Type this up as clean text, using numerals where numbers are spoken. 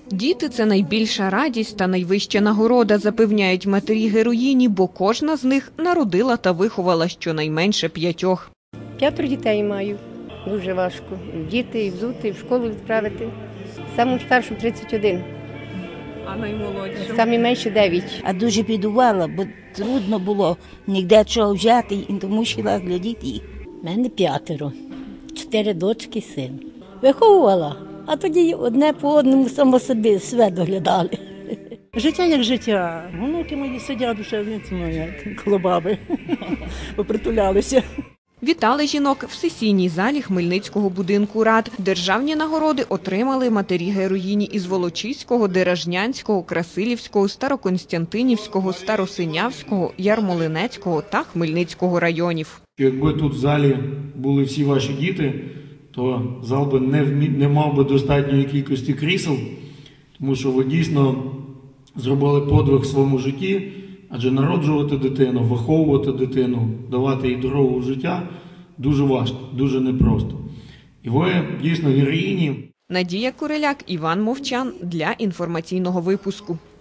Діти – це найбільша радість та найвища нагорода, запевняють матері героїні, бо кожна з них народила та виховала щонайменше 5. 5 дітей маю. Дуже важко. Діти, і взути, і в школу відправити. Саму старшу 31. А наймолодшу? Самі менші 9. А дуже бідувала, бо трудно було ніде чого взяти, і тому мусила глядіти їх. У мене 5. 4 дочки, син. Виховувала, а тоді одне по одному само собі себе доглядали. Життя як життя. Внуки мої сидять вже коло баби, попритулялися. Вітали жінок в сесійній залі Хмельницького будинку рад. Державні нагороди отримали матері героїні із Волочиського, Деражнянського, Красилівського, Староконстянтинівського, Старосинявського, Ярмолинецького та Хмельницького районів. Якби тут в залі були всі ваші діти, то зал би не мав би достатньої кількості крісел, тому що ви дійсно зробили подвиг в своєму житті, адже народжувати дитину, виховувати дитину, давати їй дорогу в життя дуже важко, дуже непросто. І ви дійсно героїні. Надія Куриляк, Іван Мовчан для інформаційного випуску.